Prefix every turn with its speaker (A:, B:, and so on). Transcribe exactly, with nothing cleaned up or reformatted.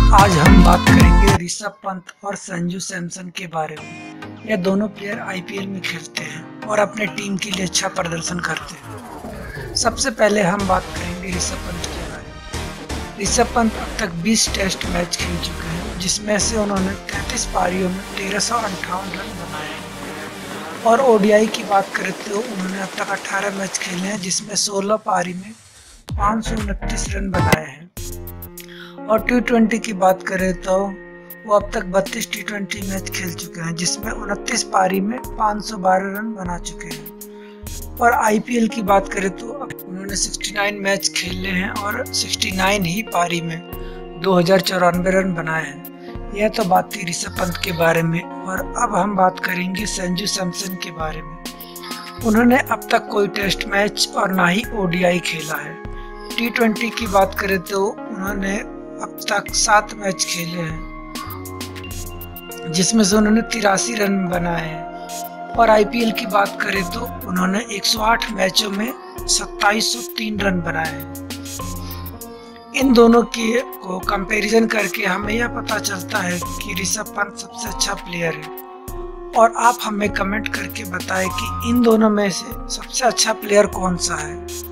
A: आज हम बात करेंगे ऋषभ पंत और संजू सैमसन के बारे में। ये दोनों प्लेयर आईपीएल में खेलते हैं और अपने टीम के लिए अच्छा प्रदर्शन करते हैं। सबसे पहले हम बात करेंगे ऋषभ पंत के बारे में। ऋषभ पंत अब तक बीस टेस्ट मैच खेल चुके हैं, जिसमें से उन्होंने तैंतीस पारियों में तेरह सौ अंठावन रन बनाए हैं। और ओडीआई की बात करें तो उन्होंने अब तक अठारह मैच खेले हैं, जिसमें सोलह पारी में पाँच सौ उनतीस रन बनाए हैं। और टी ट्वेंटी की बात करें तो वो अब तक बत्तीस टी ट्वेंटी मैच खेल चुके हैं, जिसमें उनतीस पारी में पाँच सौ बारह रन बना चुके हैं। और आईपीएल की बात करें तो अब उन्होंने उनहत्तर मैच खेले हैं और उनहत्तर ही पारी में दो हजार चौरानवे रन बनाए हैं। यह तो बात थी ऋषभ पंत के बारे में। और अब हम बात करेंगे संजू सैमसन के बारे में। उन्होंने अब तक कोई टेस्ट मैच और ना ही ओडीआई खेला है। टी ट्वेंटी की बात करें तो उन्होंने अब तक सात मैच खेले हैं, जिसमें से उन्होंने तिरासी रन बनाए हैं। और आईपीएल की बात करें तो उन्होंने एक सौ आठ मैचों में सत्ताईस सौ तीन रन बनाए हैं। इन दोनों की को कंपैरिजन करके हमें यह पता चलता है कि ऋषभ पंत सबसे अच्छा प्लेयर है। और आप हमें कमेंट करके बताएं कि इन दोनों में से सबसे अच्छा प्लेयर कौन सा है।